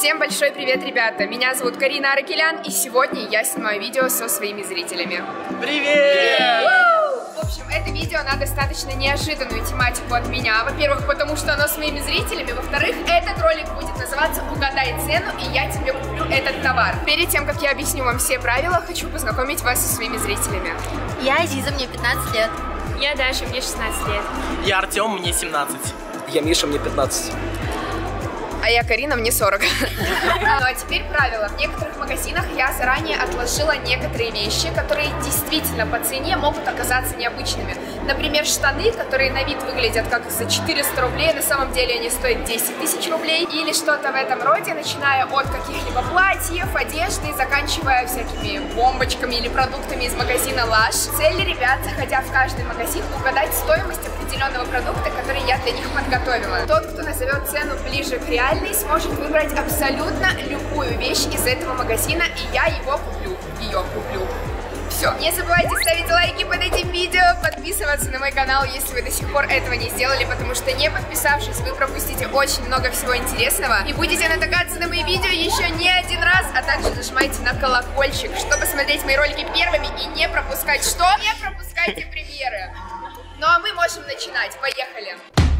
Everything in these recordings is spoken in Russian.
Всем большой привет, ребята! Меня зовут Карина Аракелян, и сегодня я снимаю видео со своими зрителями. Привет! В общем, это видео на достаточно неожиданную тематику от меня. Во-первых, потому что оно с моими зрителями. Во-вторых, этот ролик будет называться «Угадай цену, и я тебе куплю этот товар». Перед тем, как я объясню вам все правила, хочу познакомить вас со своими зрителями. Я Азиза, мне 15 лет. Я Даша, мне 16 лет. Я Артем, мне 17. Я Миша, мне 15. А я Карина, мне 40. Ну а теперь правила. В некоторых магазинах я заранее отложила некоторые вещи, которые действительно по цене могут оказаться необычными. Например, штаны, которые на вид выглядят как за 400 рублей, на самом деле они стоят 10 тысяч рублей. Или что-то в этом роде, начиная от каких-либо платьев, одежды, заканчивая всякими бомбочками или продуктами из магазина Lush. Цель ребят, заходя в каждый магазин, угадать стоимость определенного продукта, который я для них подготовила. Тот, кто назовет цену ближе к реальной, сможет выбрать абсолютно любую вещь из этого магазина, и я его куплю. Ее куплю. Все. Не забывайте ставить лайки под этим видео, подписываться на мой канал, если вы до сих пор этого не сделали, потому что не подписавшись, вы пропустите очень много всего интересного и будете натыкаться на мои видео еще не один раз, а также нажимайте на колокольчик, чтобы смотреть мои ролики первыми и не пропускать что? Не пропускайте премьеры. Ну а мы можем начинать. Поехали!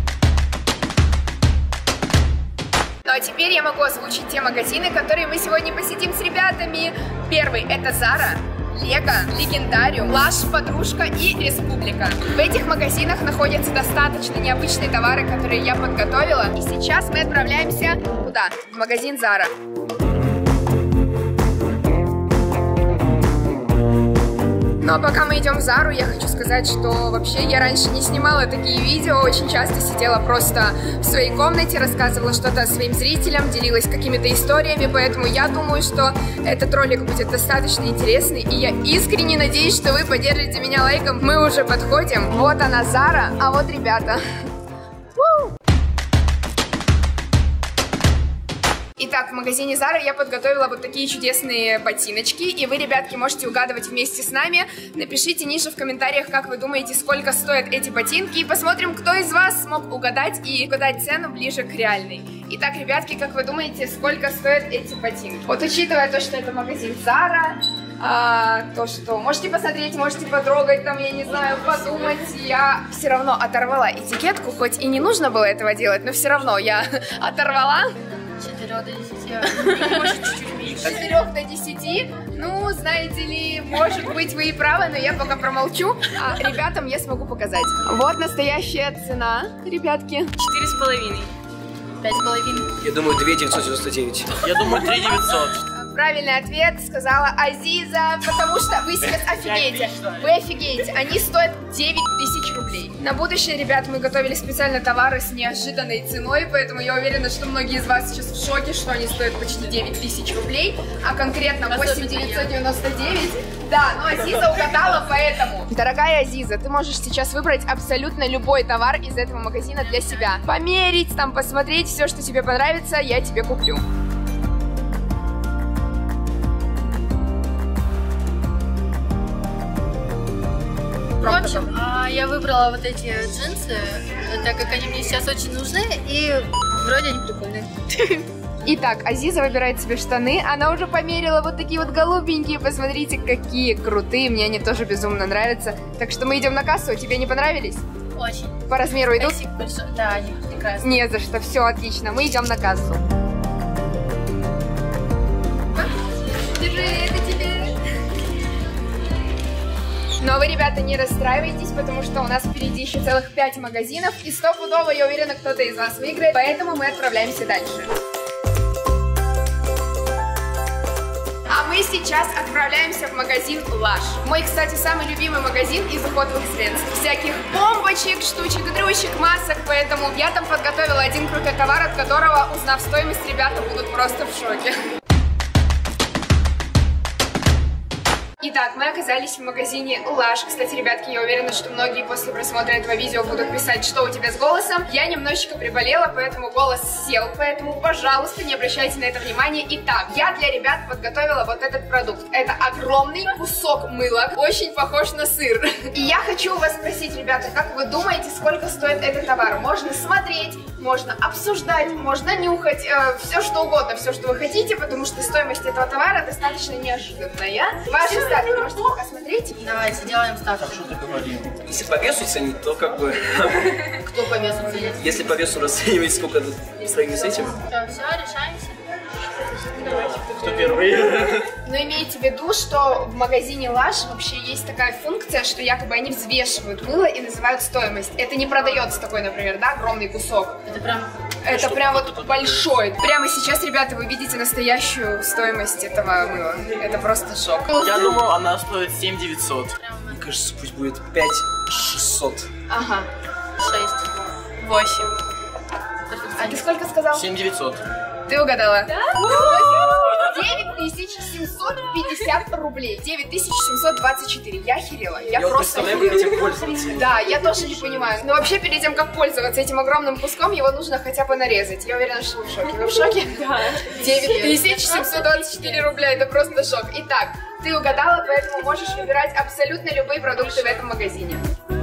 Ну а теперь я могу озвучить те магазины, которые мы сегодня посетим с ребятами. Первый — это Zara, Lego, Legendarium, Lush, Подружка и Республика. В этих магазинах находятся достаточно необычные товары, которые я подготовила. И сейчас мы отправляемся куда? В магазин Zara. Но пока мы идем в Зару, я хочу сказать, что вообще я раньше не снимала такие видео, очень часто сидела просто в своей комнате, рассказывала что-то своим зрителям, делилась какими-то историями, поэтому я думаю, что этот ролик будет достаточно интересный, и я искренне надеюсь, что вы поддержите меня лайком. Мы уже подходим. Вот она, Зара, а вот ребята. Итак, в магазине Zara я подготовила вот такие чудесные ботиночки, и вы, ребятки, можете угадывать вместе с нами. Напишите ниже в комментариях, как вы думаете, сколько стоят эти ботинки, и посмотрим, кто из вас смог угадать и угадать цену ближе к реальной. Итак, ребятки, как вы думаете, сколько стоят эти ботинки? Вот учитывая то, что это магазин Zara, то, что можете посмотреть, можете потрогать, там, я не знаю, подумать, я все равно оторвала этикетку, хоть и не нужно было этого делать, но все равно я оторвала. 4 до 10. Может, чуть-чуть меньше. 4 до 10. Ну, знаете ли, может быть, вы и правы, но я пока промолчу. А ребятам я смогу показать. Вот настоящая цена, ребятки. 4,5. 5,5. Я думаю, 2999. Я думаю, 3900. Правильный ответ сказала Азиза, потому что вы сейчас офигеете. Вы офигеете. Они стоят 9000 рублей. На будущее, ребят, мы готовили специально товары с неожиданной ценой, поэтому я уверена, что многие из вас сейчас в шоке, что они стоят почти 9000 рублей, а конкретно 8999. Да, но Азиза угадала, поэтому. Дорогая Азиза, ты можешь сейчас выбрать абсолютно любой товар из этого магазина для себя. Померить, там, посмотреть, все, что тебе понравится, я тебе куплю. В общем, я выбрала вот эти джинсы, так как они мне сейчас очень нужны, и вроде они прикольные. Итак, Азиза выбирает себе штаны. Она уже померила вот такие вот голубенькие. Посмотрите, какие крутые. Мне они тоже безумно нравятся. Так что мы идем на кассу. Тебе не понравились? Очень. По размеру идут? Спасибо большое. Да, они прекрасные. Не за что. Все отлично. Мы идем на кассу. Держи, это тебе. Но вы, ребята, не расстраивайтесь, потому что у нас впереди еще целых 5 магазинов. И стопудово, я уверена, кто-то из вас выиграет. Поэтому мы отправляемся дальше. А мы сейчас отправляемся в магазин Lush. Мой, кстати, самый любимый магазин из уходовых средств. Всяких бомбочек, штучек-дрючек, масок. Поэтому я там подготовила один крутой товар, от которого, узнав стоимость, ребята будут просто в шоке. Итак, мы оказались в магазине Lush. Кстати, ребятки, я уверена, что многие после просмотра этого видео будут писать, что у тебя с голосом. Я немножечко приболела, поэтому голос сел, поэтому, пожалуйста, не обращайте на это внимания. Итак, я для ребят подготовила вот этот продукт. Это огромный кусок мыла, очень похож на сыр. И я хочу у вас спросить, ребята, как вы думаете, сколько стоит этот товар? Можно смотреть, можно обсуждать, можно нюхать, все что угодно, все, что вы хотите, потому что стоимость этого товара достаточно неожиданная. Ваши ставки можете пока смотреть. Давайте, делаем ставку. Что ты говорил? Если по весу ценить, то как бы... Кто по весу ценит? Если по весу расценивать, сколько по сравнению с этим. Все, решаемся. Кто первый? Но имейте в виду, что в магазине Lush вообще есть такая функция, что якобы они взвешивают мыло и называют стоимость. Это не продается такой, например, да, огромный кусок. Это прям вот большой. Прямо сейчас, ребята, вы видите настоящую стоимость этого мыла. Это просто шок. Я думал, она стоит 7900. Мне кажется, пусть будет 5600. Ага. 6. 8. А ты сколько сказал? 7900. Ты угадала? Да? 9750 рублей. 9724. Я охерела. Я вот просто представляю, как этим пользоваться. Да, я тоже не понимаю. Но вообще, перед тем, как пользоваться этим огромным куском, его нужно хотя бы нарезать. Я уверена, что вы в шоке. Вы в шоке? Да. 9724 рубля. Это просто шок. Итак, ты угадала, поэтому можешь выбирать абсолютно любые продукты в этом магазине.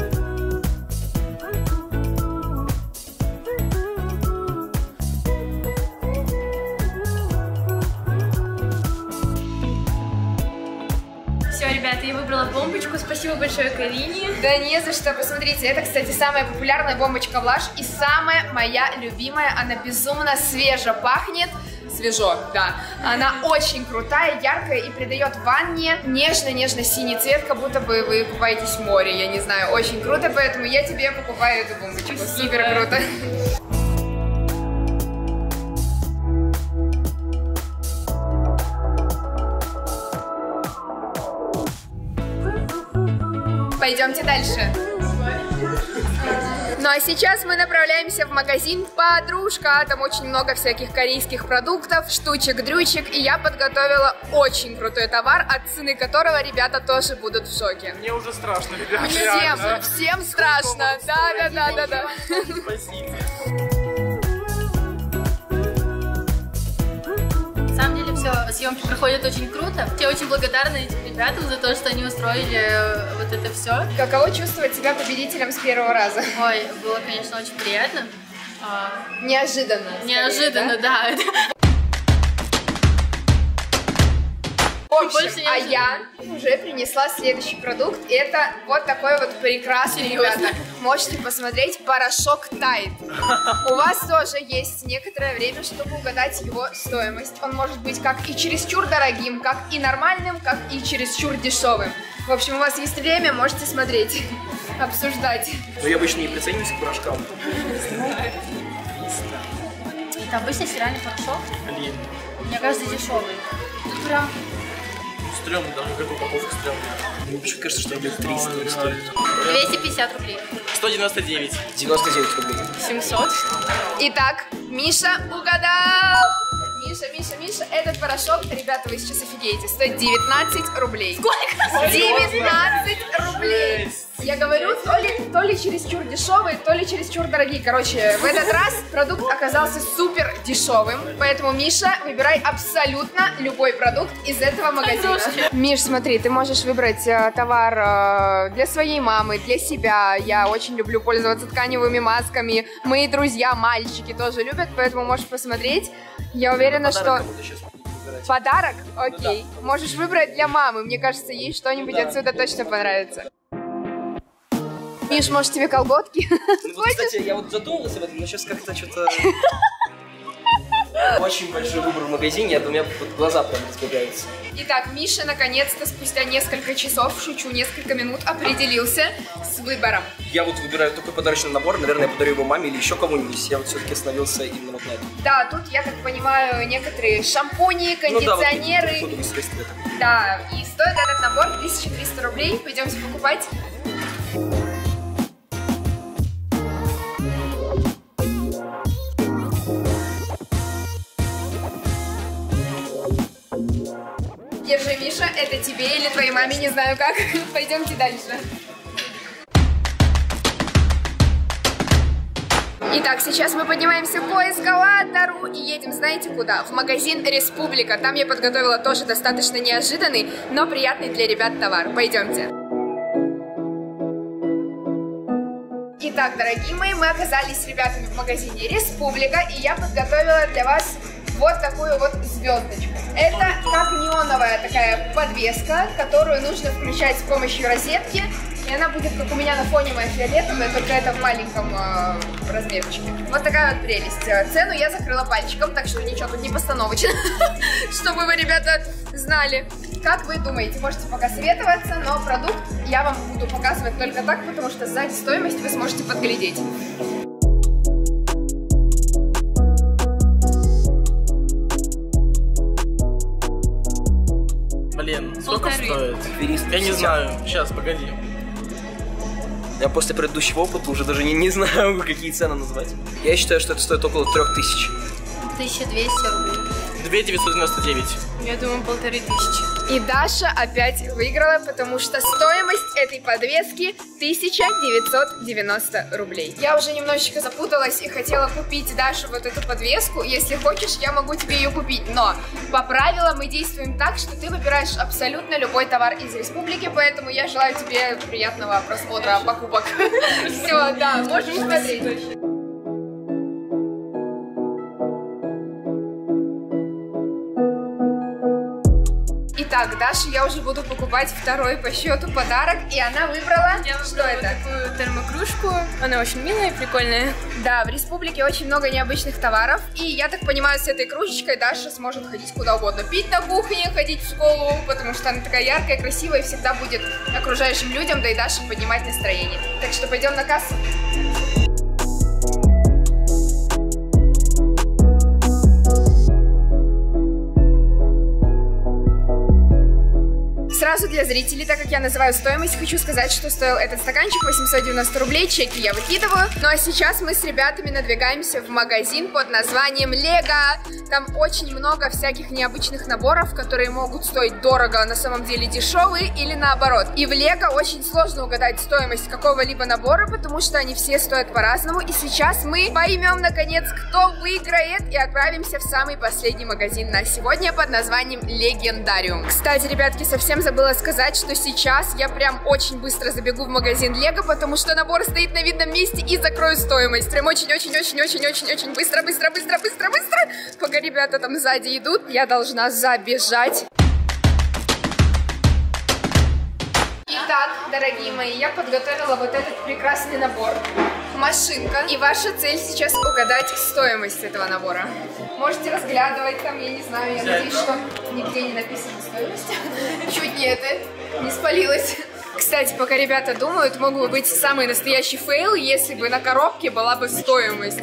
Все, ребята, я выбрала бомбочку. Спасибо большое Карине. Да не за что. Посмотрите, это, кстати, самая популярная бомбочка в Lush и самая моя любимая. Она безумно свеже пахнет. Свежо, да. Она очень крутая, яркая и придает ванне нежно-нежно-синий цвет, как будто бы вы купаетесь в море. Я не знаю, очень круто, поэтому я тебе покупаю эту бомбочку. Супер круто. Пойдемте дальше. Ну а сейчас мы направляемся в магазин «Подружка». Там очень много всяких корейских продуктов, штучек-дрючек. И я подготовила очень крутой товар, от цены которого ребята тоже будут в шоке. Мне уже страшно, ребята. Всем страшно. Да. Спасибо. На самом деле все, съемки проходят очень круто. Я очень благодарна этим ребятам за то, что они устроили вот это все. Каково чувствовать себя победителем с первого раза? Ой, было, конечно, очень приятно. Неожиданно. Неожиданно, да. В общем, а я уже принесла следующий продукт. Это вот такой вот прекрасный, ребята. Можете посмотреть, порошок Tide. У вас тоже есть некоторое время, чтобы угадать его стоимость. Он может быть как и чересчур дорогим, как и нормальным, как и чересчур дешевым. В общем, у вас есть время, можете смотреть, обсуждать. Но я обычно не прицениваюсь к порошкам. Это обычный стиральный порошок. Блин. Мне кажется, дешевый. Тут прям Стрёмно, даже как упаковка стрёмная. Мне почему-то кажется, что идет 300 стоит. 250 рублей. 199. 99 рублей. 700. Итак, Миша угадал! Миша, этот порошок, ребята, вы сейчас офигеете, стоит 19 рублей. Сколько? 19 рублей! Я говорю, то ли чересчур дешевые, то ли чересчур дорогие. Короче, в этот раз продукт оказался супер дешевым, поэтому, Миша, выбирай абсолютно любой продукт из этого магазина. Миш, смотри, ты можешь выбрать товар для своей мамы, для себя. Я очень люблю пользоваться тканевыми масками. Мои друзья, мальчики, тоже любят, поэтому можешь посмотреть. Я уверена, что... Подарок? Окей. Ну, да. Можешь выбрать для мамы. Мне кажется, ей что-нибудь отсюда точно понравится. Миш, может, тебе колготки? Ну, вот, кстати, я вот задумался об этом, но сейчас как-то что-то... Очень большой выбор в магазине, у меня вот глаза прям разбегаются. Итак, Миша наконец-то спустя несколько часов, шучу, несколько минут, определился с выбором. Я вот выбираю такой подарочный набор, наверное, я подарю его маме или еще кому-нибудь. Я вот все-таки остановился именно вот на этом. Да, тут, я так понимаю, некоторые шампуни, кондиционеры. Ну, да, да, и стоит этот набор 1300 рублей. Пойдемте покупать. Держи, Миша, это тебе или твоей маме, не знаю как. Пойдемте дальше. Итак, сейчас мы поднимаемся по эскалатору и едем, знаете куда? В магазин Республика. Там я подготовила тоже достаточно неожиданный, но приятный для ребят товар. Пойдемте. Итак, дорогие мои, мы оказались с ребятами в магазине Республика, и я подготовила для вас вот такую вот звездочку. Это как неоновая такая подвеска, которую нужно включать с помощью розетки. И она будет, как у меня на фоне моя фиолетовая, только это в маленьком размерчике. Вот такая вот прелесть. Цену я закрыла пальчиком, так что ничего тут не постановочно, чтобы вы, ребята, знали. Как вы думаете, можете пока советоваться, но продукт я вам буду показывать только так, потому что сзади стоимость вы сможете подглядеть. Блин, сколько стоит? Я не знаю. Сейчас, погоди. Я после предыдущего опыта уже даже не знаю, какие цены назвать. Я считаю, что это стоит около 3000. 1200 рублей. 2999. Я думаю, 1500. И Даша опять выиграла, потому что стоимость этой подвески 1990 рублей. Я уже немножечко запуталась и хотела купить Даше вот эту подвеску. Если хочешь, я могу тебе ее купить. Но по правилам мы действуем так, что ты выбираешь абсолютно любой товар из республики, поэтому я желаю тебе приятного просмотра покупок. Все, да, можешь смотреть. Итак, Даша, я уже буду покупать второй по счету подарок, и она выбрала, что это? Такую термокружку, она очень милая, прикольная. Да, в республике очень много необычных товаров, и я так понимаю, с этой кружечкой Даша сможет ходить куда угодно. Пить на кухне, ходить в школу, потому что она такая яркая, красивая, и всегда будет окружающим людям, да и Даше поднимать настроение. Так что пойдем на кассу. Сразу для зрителей, так как я называю стоимость, хочу сказать, что стоил этот стаканчик 890 рублей, чеки я выкидываю. Ну а сейчас мы с ребятами надвигаемся в магазин под названием Лего. Там очень много всяких необычных наборов, которые могут стоить дорого, а на самом деле дешевые или наоборот. И в Лего очень сложно угадать стоимость какого-либо набора, потому что они все стоят по-разному. И сейчас мы поймем, наконец, кто выиграет, и отправимся в самый последний магазин на сегодня под названием Легендариум. Кстати, ребятки, совсем забыла сказать, что сейчас я прям очень быстро забегу в магазин Лего, потому что набор стоит на видном месте, и закрою стоимость. Прям очень-очень-очень-очень-очень быстро. Пока ребята там сзади идут, я должна забежать. Итак, дорогие мои, я подготовила вот этот прекрасный набор. Машинка. И ваша цель сейчас угадать стоимость этого набора. Можете разглядывать там, я не знаю, я надеюсь, что нигде не написана стоимость. Чуть не спалилась. Кстати, пока ребята думают, мог бы быть самый настоящий фейл, если бы на коробке была бы стоимость.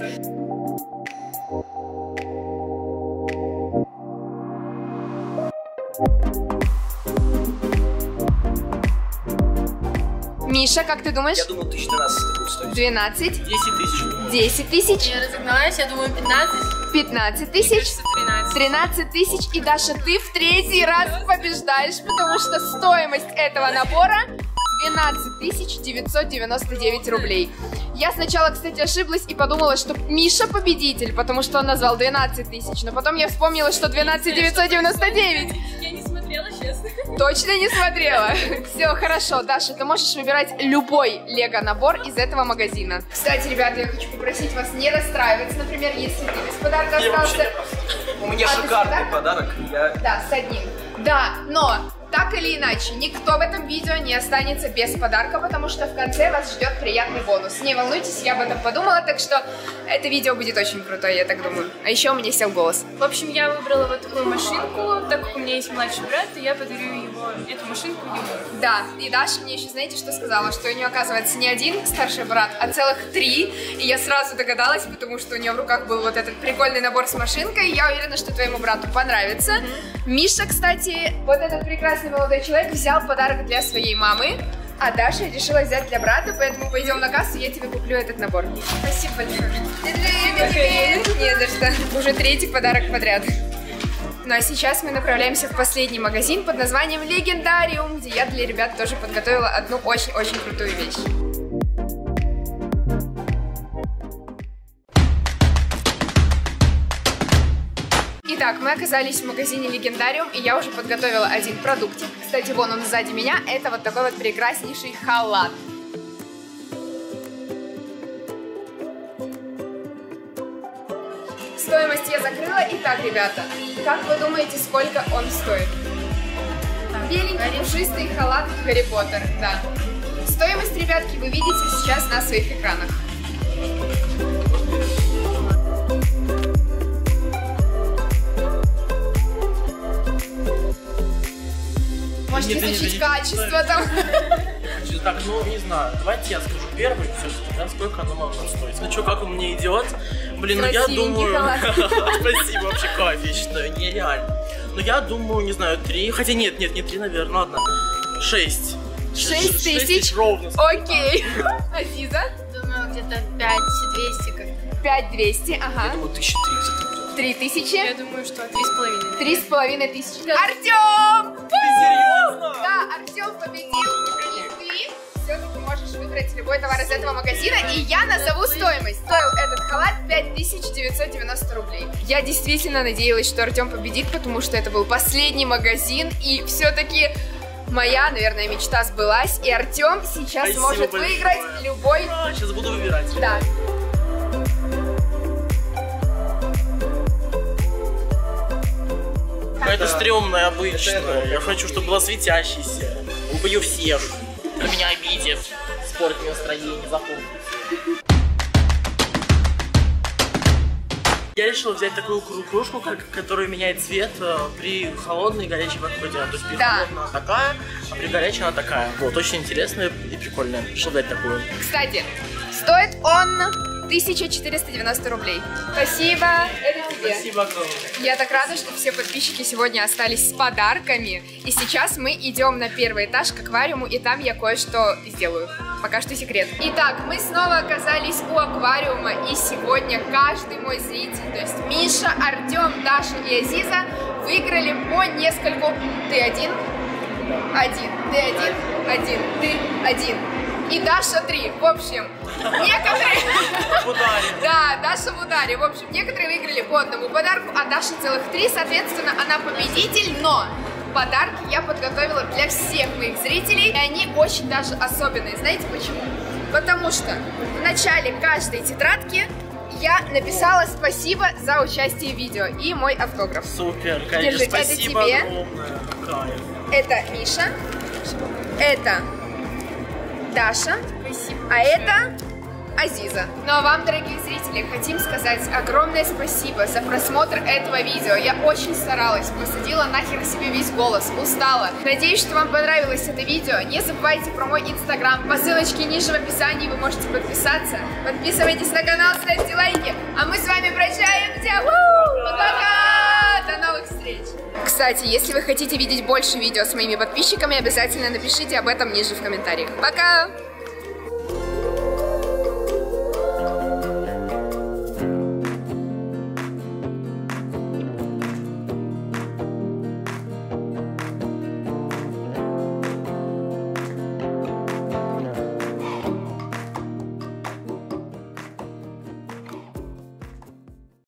Миша, как ты думаешь? Я думаю, 1012 будет стоить. 12. 10 тысяч. 10 тысяч. Я разогналась, я думаю, 15. 15 тысяч. 13. 13 тысяч. И, Даша, ты в третий раз побеждаешь, потому что стоимость этого набора 12 999 рублей. Я сначала, кстати, ошиблась и подумала, что Миша победитель, потому что он назвал 12 тысяч. Но потом я вспомнила, что 12 999. Я не смотрела, честно. Точно не смотрела? Все, хорошо. Даша, ты можешь выбирать любой лего-набор из этого магазина. Кстати, ребята, я хочу попросить вас не расстраиваться. Например, если ты без подарка остался. У меня шикарный подарок. Да, с одним. Да, но так или иначе, никто в этом видео не останется без подарка, потому что в конце вас ждет приятный бонус. Не волнуйтесь, я об этом подумала, так что это видео будет очень крутое, я так думаю. А еще у меня сел голос. В общем, я выбрала вот такую машинку, так как у меня есть младший брат, и я подарю эту машинку ему. Да, и Даша мне еще, знаете, что сказала? Что у нее, оказывается, не один старший брат, а целых 3. И я сразу догадалась, потому что у нее в руках был вот этот прикольный набор с машинкой, и я уверена, что твоему брату понравится. Миша, кстати, вот этот прекрасный молодой человек взял подарок для своей мамы, а Даша решила взять для брата, поэтому пойдем на кассу, я тебе куплю этот набор. Спасибо большое. Не за что. Уже 3-й подарок подряд. Ну а сейчас мы направляемся в последний магазин под названием Legendarium, где я для ребят тоже подготовила одну очень-очень крутую вещь. Итак, мы оказались в магазине Legendarium, и я уже подготовила один продуктик. Кстати, вон он сзади меня. Это вот такой вот прекраснейший халат. Стоимость я закрыла. Итак, ребята, как вы думаете, сколько он стоит? Беленький, пушистый халат Гарри Поттер, да. Стоимость, ребятки, вы видите сейчас на своих экранах. Можете изучить качество там. Так, ну не знаю, давайте я скажу первый, все-таки, да, сколько оно может стоить. Ну что, как он мне идет? Блин, ну я думаю... Спасибо, вообще кайф, я считаю, нереально. Ну я думаю, не знаю, 3, хотя нет, не 3, наверное, ладно, 6. 6 тысяч? Ровно. Окей. Азиза? Думаю, где-то 5200 как-то. 5200, ага. Я думаю, 1300. 3000? Я думаю, что 3,5. 3500. Артем! Ты серьезно? Да, Артем победил. И ты все-таки можешь выбрать любой товар из этого магазина, и я назову стоимость. Стоил этот халат 5990 рублей. Я действительно надеялась, что Артем победит, потому что это был последний магазин, и все-таки моя, наверное, мечта сбылась, и Артем сейчас Спасибо может большое. выиграть любой... Сейчас буду выбирать. Да. Это стрёмное обычное. Я хочу, чтобы была светящаяся. Убью всех. Кто меня обидит. Спорт мне настроение, запомните. Я решил взять такую кружку, которая меняет цвет при холодной и горячей подходе. То есть при холодной она такая, а при горячей она такая. Вот, очень интересная и прикольная. Решил взять такую. Кстати, стоит он 1490 рублей. Спасибо, это тебе. Спасибо огромное. Я так рада, что все подписчики сегодня остались с подарками. И сейчас мы идем на первый этаж к аквариуму, и там я кое-что сделаю. Пока что секрет. Итак, мы снова оказались у аквариума, и сегодня каждый мой зритель, то есть Миша, Артем, Даша и Азиза, выиграли по нескольку. Ты один, один, ты один, один, ты один. И Даша 3. В общем, некоторые... В ударе. Да, Даша в ударе. В общем, некоторые выиграли по одному подарку, а Даша целых 3. Соответственно, она победитель, но подарки я подготовила для всех моих зрителей, и они очень даже особенные. Знаете почему? Потому что в начале каждой тетрадки я написала спасибо за участие в видео и мой автограф. Супер, конечно, Держи, это спасибо тебе. огромное. Кайф. Это Миша, это Даша, Спасибо. а это Азиза. Ну а вам, дорогие зрители, хотим сказать огромное спасибо за просмотр этого видео. Я очень старалась, посадила нахер себе весь голос, устала. Надеюсь, что вам понравилось это видео. Не забывайте про мой инстаграм. По ссылочке ниже в описании вы можете подписаться. Подписывайтесь на канал, ставьте лайки. А мы с вами прощаемся. Пока! До новых встреч! Кстати, если вы хотите видеть больше видео с моими подписчиками, обязательно напишите об этом ниже в комментариях. Пока!